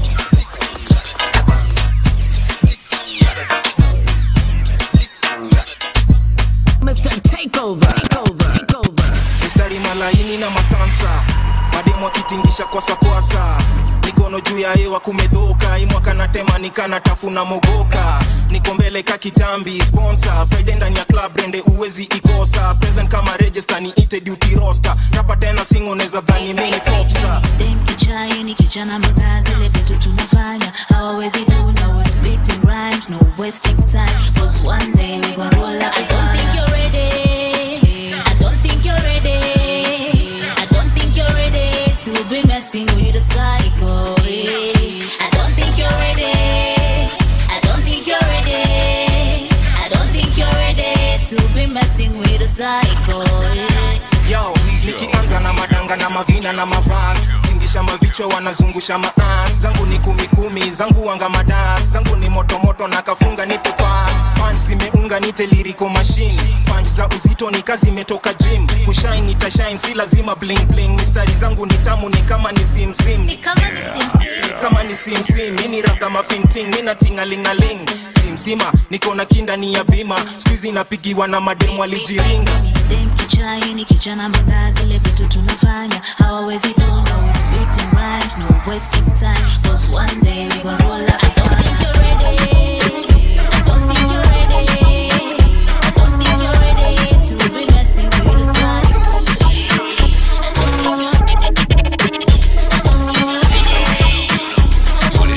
Mister Takeover. Takeover. Takeover. Mistari malaini na mastansa. Mademu wakitingisha kwasa kwasa. Mikono juu ya hewa kumedhoka. Hii mwaka natema nikana tafuna mogoka. Niko mbele ka kitambi sponsor. Friday ndani ya club rende uwezi ikosa. Present kama register ni ite duty roster. Rapa tena singo neza dhani mini popstar. Denki chai ni kijana mgazi. Zile vitu tunafanya hawawezi do. No spitting rhymes, no wasting time. Cause one day we gon' roll up. I don't think you're ready. I don't think you're ready. I don't think you're ready to be messing with a psycho. I don't think you're ready. I don't think you're ready. I don't think you're ready to be messing with a psycho. Yo, nikianza na madanga na mavina na mavasi. Tingisha mavicho wanazungusha maas. Zangu ni kumi kumi, zangu wanga madas. Zangu ni moto moto na kafunga nipe pass. Punch zimeunga nite lyrical machine. Punch za uzito ni kazi imetoka gym. Kushine nitashine si lazima bling bling. Mistari zangu ni tamu ni kama ni sim sim. Ni kama ni sim sim. Kama ni sim sim. Mini rap kama finting, nina tingalingaling. Simsima, niko na kinda ni ya bima. Squeezy napigiwa na mademu alijiringa. Denki chai ni kijana mgazi. Zile vitu tunafanya hawawezi do. No spitting rhymes, no wasting time. Cause one day we gon' roll up. I don't think you're ready. I don't think you're ready. I don't think you're ready to be messing with the sun. I don't think you're ready. I don't think you're ready. I don't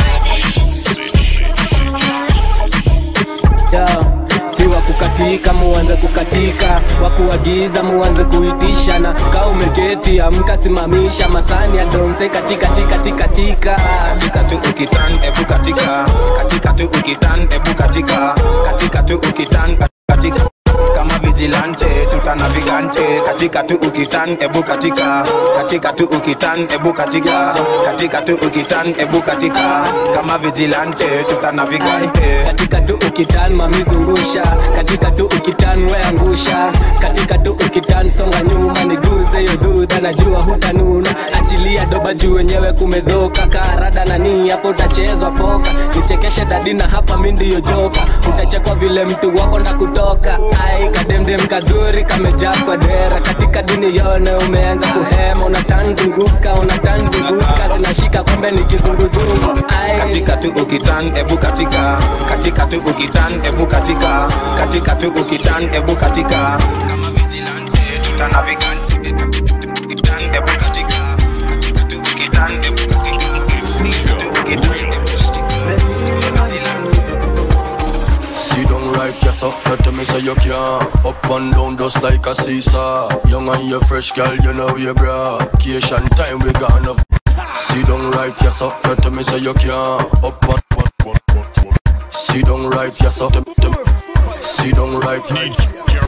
think you're ready. Yo, si wa kukatika muanze kukatika, wa kuagiza muanze kuitisha, na kaa umeketi amka simamisha, masani ya donse katika tika tika tika. Katika tu ukitan ebu katika, katika tu ukitan ebu katika, katika tu ukitan katika. Kama vigilante tutanavigante. Katika tu ukitan ebu katika, katika tu ukitan ebu katika, katika tu ukitan ebu katika. Kama vigilante tutanavigante. Katika tu ukitan mamizungusha, katika tu ukitan weangusha, katika tu ukitan songa nyuma niguze yo duda najua hutanuna. Achilia doba juu wenyewe kumedhoka, karada na nii hapo utachezwa poka. Nichekeshe dadina hapa mindi yo joka, utachekwa vile mtu wako na kutoka. Ai kademdem kazuri kamejaa kwa dera, katika dini yone umeanza kuhema. Unatanzunguka, unatanzunguka, zinashika kumbe ni kizunguzungu. Ai katika tu ukitan ebu katika, katika tu ukitan ebu katika, katika tu ukitan ebu katika. Kama vigilante tutanavigante. Ukitan ebu katika, katika tu ukitan ebu katika. Ukitan ebu katika. so not to me say you can't. Up and down just like a seesaw. Young and you fresh girl, you know you bra. Vacation time we got enough. Sit down right, yes so not to me say you can't. Up and sit down right, yes so sit down right, right.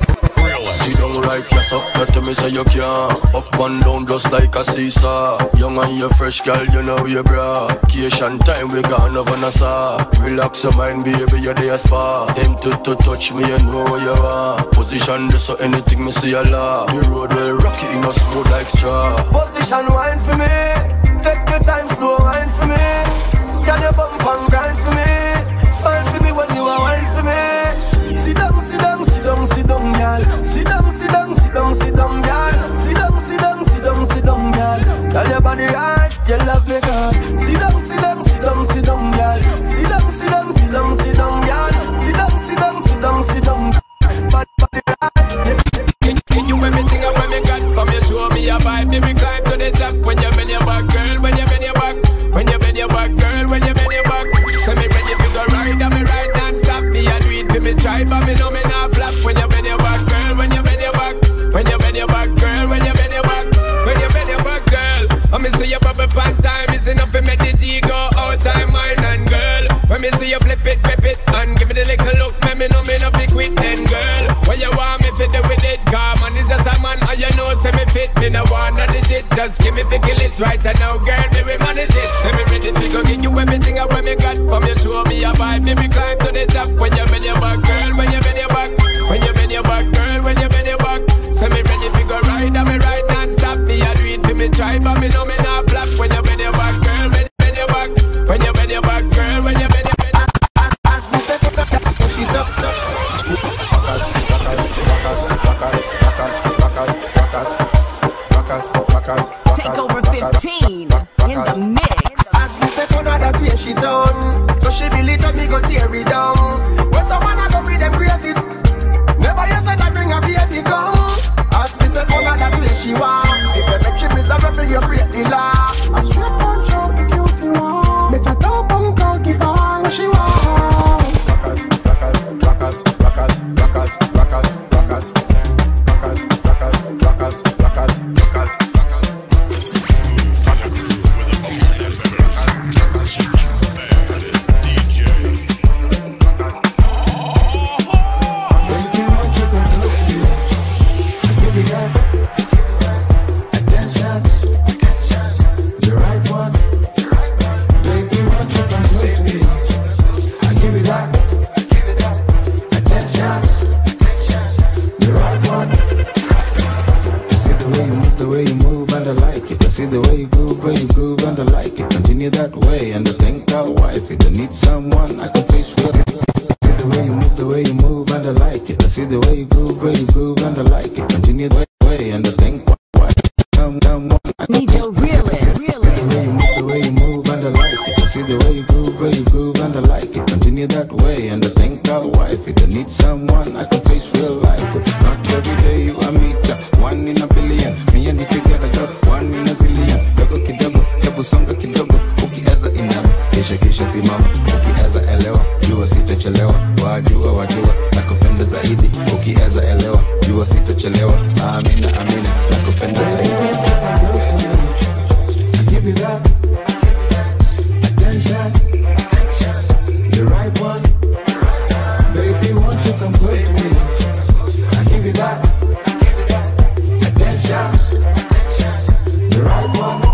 Sit down right, yes up, not to me say you can't. Up and down just like a seesaw. Young and you fresh girl, you know you bra. Vacation time we got enough on a saw. Relax your mind baby, you're there spa. Tempted to touch me, you know where you are. Position this so anything me see a law. The road will rock it, you know smooth like straw. Position wine for me. Take your time, slow wine for me. Girl you bump and grind for me. Smile for me when you are wine for me. Sit down, sit down, sit down, sit down, girl. Sit down, sit down, sit down, sit down, girl. Sit down, sit down, sit down, sit down, girl. Girl, your body right, you love me, girl. Sit down, sit down, sit down, sit down, girl. Sit down, sit down, sit down, sit down, girl. Sit down, sit down, sit down, sit down. Body, body right, yeah. Give you everything I want me got from you. Show me a vibe, baby, climb to the top. When you bend your back, girl. When you bend your back, when you bend your back, girl. When you bend your back, say me ready to go ride, and me ride and stop me. I do it for me tribe, but me know me not flap. When you bend your back, girl. When you bend your back, when you bend your back, girl. When you bend your back, when you bend your back, girl. I me see you bubble pan time, it's enough to make the G go out time, mine and girl. When me see you flip it, flip it, and give me the little look, make me know me no be quit then, girl. When you want me fit with it, car man is just a man, and you know say me fit, me no want no digit. Just give me fi kill it right and now, girl, me we manage it. Say me ready to go give you everything I want me got from you. Show me a vibe, me me climb to the top. When you bend your back, girl, when you bend your back, when you bend your back, girl, when you bend your back. Say me ready to go ride, and me ride and stop me. I do it for me try, but me know me not flap. When you bend your back, girl, when you bend your back, when you bend your back, girl, when you bend your back. As me say, push it up. Rockers, rockers, rockers, rockers, rockers, rockers, rockers, rockers, rockers. Take over fifteen in the mix. As me say, turn that way she done. So she build it up, me go tear it down. When someone a go with them crazy, never you said that bring a baby come. As me say, turn that way she want. If you make she miserable, you break the law. A straight punch out the cutie one. Better top and go give her what she want. Rockers, rockers, rockers, rockers, rockers, rockers, rockers, rockers, rockers, rockers, rockers, rockers. See the way you groove, way you groove, and I like it. Continue that way, and I think I'll wife it. I need someone I can face with. See the way you move, the way you move, and I like it. I see the way you groove, way you groove, and I like it. Continue that way, and I think I'll wife it. Someone I can Need your realist. See the way you move, the way you move, and I like it. I see the way you groove, way you groove, and I like it. Continue that way, and I think I'll wife it. I need someone I can face real life with. Not every day you I meet ya, one in a billion. Me and you together, girl, one in a zillion. Dogo kidogo, hebu songa kidogo. Ukieza inama, kisha kisha simama. Ukieza elewa, jua sitachelewa. Wajua wajua, nakupenda zaidi. Ukieza elewa, jua sitachelewa. Amina amina, nakupenda zaidi. I give you that attention, the right one. Baby, won't you come close to me? I give you that attention, the right one.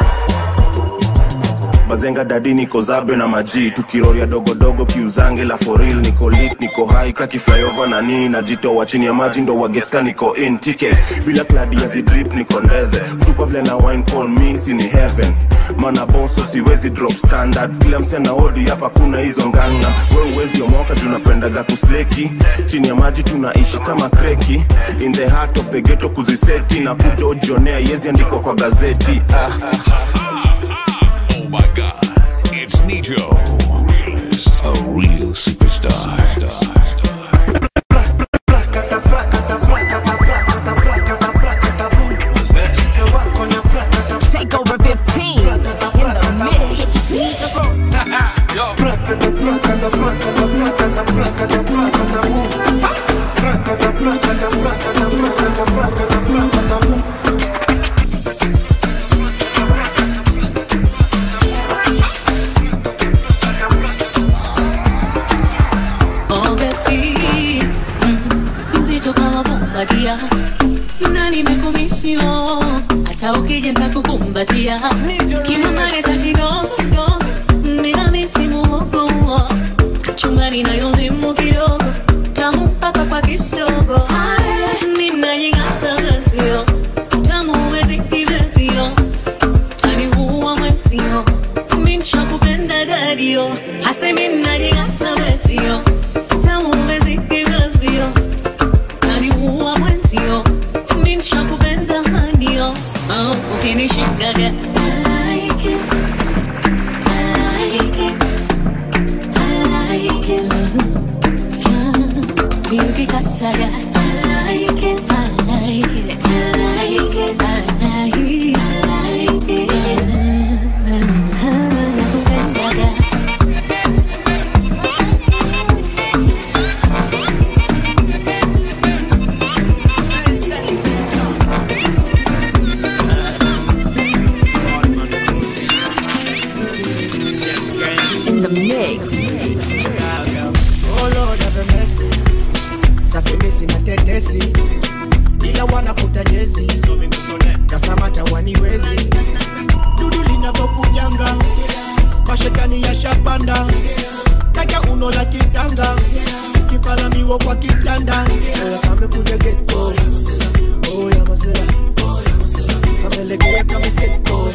Bazenga dadi niko zabe na maji. Tukiroria dogo dogo kiuzange la for real. Niko lit, niko high, kaki flyover na nini. Najitoa chini ya maji ndo wageska niko in T K. Bila kladi ya zidrip niko ndethe. Super vile na wine call me, sini heaven. Mana boso siwezi drop standard. Kila msena odi hapa kuna hizo nganga. Wewe uwezi omoka tunapendaga kusleki. Chini ya maji tunaishi kama kreki. In the heart of the ghetto kuziseti. Na kujo ujionea yezi andikwa kwa gazeti. Ah. Oh my God, it's Nijo, realist, a real superstar. Take over fifteen in the mix. Yo. nisije nikakukumbatia. Kimama leta kidogo, mina misimu huko. Chungani na yolimu kidogo, tamu mpaka kwa kisogo. Mina jingata vivyo, tamu wezi hivyo. Tani huwa mwetio, minsha kupenda dadio. Hase mina jingata vivyo, tamu wezi hivyo. Tani huwa mwetio, minsha kupenda hanio. Oh, ukinishikaga I like it, I like it, I like it. Ukikataga I like it, I like it, I like it, I like it, I like it. Nakupendaga. In the mix. Oh Lord have mercy. Safi misi na tetesi, ila wanafuta jezi kasamata waniwezi. Dudu linapokujanga, mashetani ya shapanda, kaka uno la kitanga, kipala miwo kwa kitanda. Oya kame kuja geto, oya masela, kamelegea kame seto,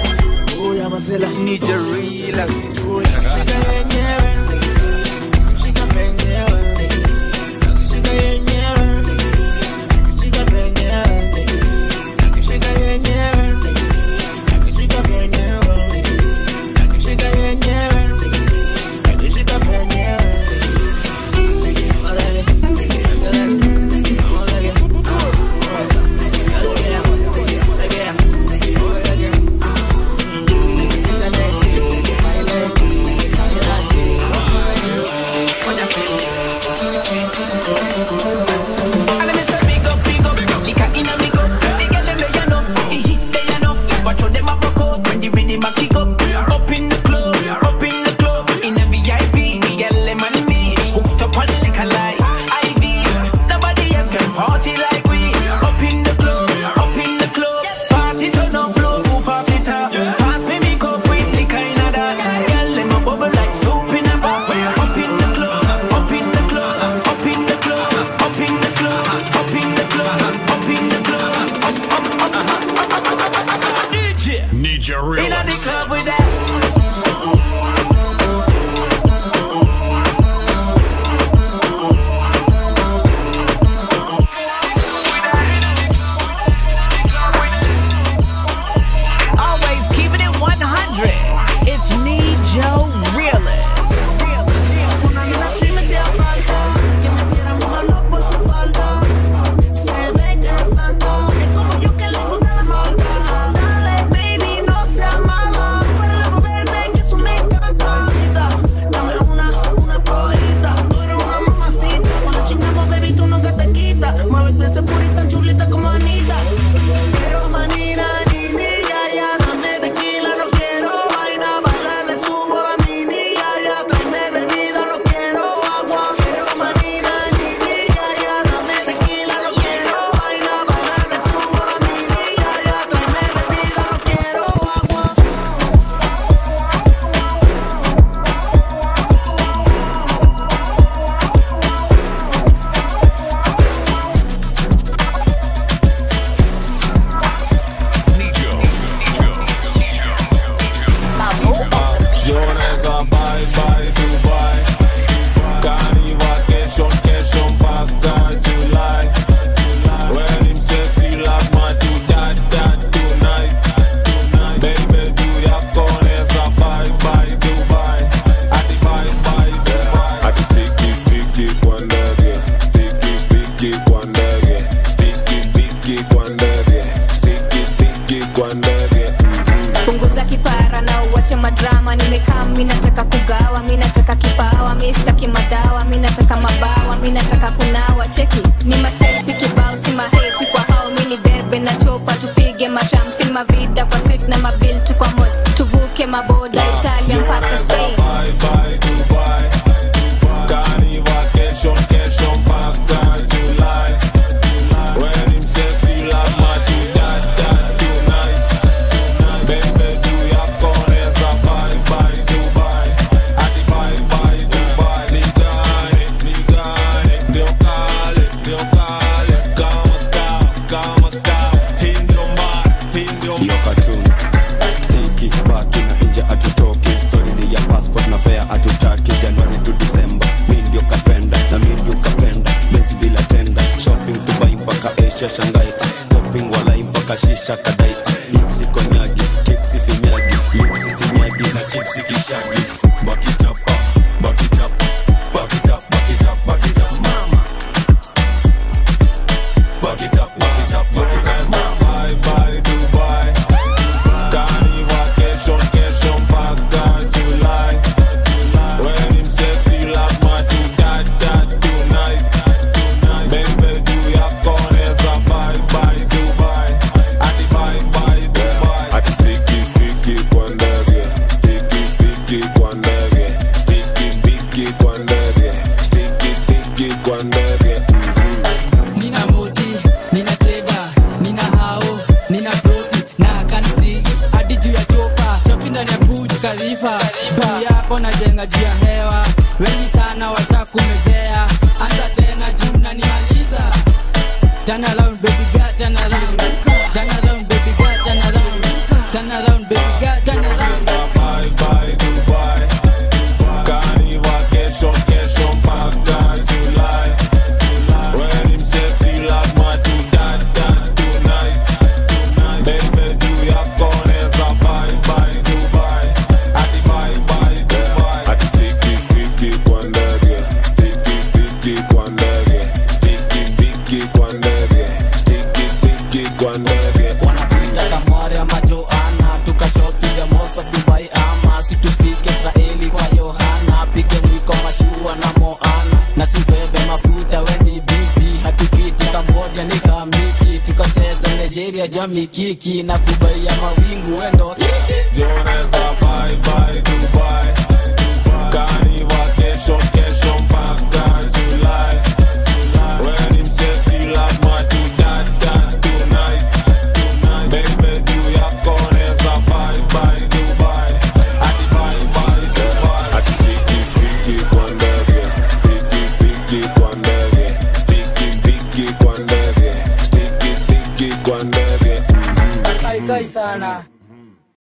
oya masela. Ninja realist. Oya shika yenyewe, shika penyewe. When him sexy, love my to that, that tonight. tune. Sticky baki na nje atutoki. Story ni ya passport na fare atutaki. January to December mi ndio kapenda na mi ndio kapenda. Benzi bila tenda. Shopping Dubai mpaka Asia Shanghai. Topping walai mpaka shisha kadai. Hipsi konyagi, chipsi finyagi. Lipsi sinyagi na chipsi kishagi. Back it up, back it up, back it up, back it up, back it up, mama. Back it up, back it up, back it up, mama. Bye bye Dubai. Kani vacation, vacation back in July. When him sexy love my to that that tonight. Baby do ya koneza bye bye Dubai. Ati bye bye Dubai. Ati sticky sticky kwa ndege, sticky sticky kwa ndege, sticky sticky kwa ndege, sticky sticky kwa ndege. Nina moti, nina cheda, nina hao, nina proti, na kansi, hadi juu ya chopa, chopi ndani ya Burj Khalifa. Juu yako najenga juu ya hewa, wengi sana washakumezea, anza tena juu na nimaliza. Turn around baby girl, turn around, turn around baby girl, turn around, turn around baby girl, turn around. Bye bye Dubai. Kani vacation, vacation back in July. When him sexy love my to that that tonight. Baby do ya koneza bye bye Dubai. Ati bye bye Dubai. Ati sticky sticky kwa ndege, sticky sticky kwa ndege, sticky sticky kwa ndege, sticky sticky kwa ndege. Wanapita Kamwari ama Joanna, tukashoki the most of Dubai ama situfike Israeli kwa Yohana, pige mwiko mashua na Moana, na subebe mafuta weni biti, hatupiti Cambodia ni kamiti, tukacheza Nigeria jami kiki, na kubaia mawingu wendo Joneza bye bye Dubai. Kani vacation, vacation back in July. When him sexy love my to that that tonight. Baby do ya koneza bye bye Dubai. Ati bye bye Dubai. Ati sticky sticky kwa ndege, sticky sticky kwa ndege, sticky sticky kwa ndege, sticky sticky kwa ndege. Kai kai sana.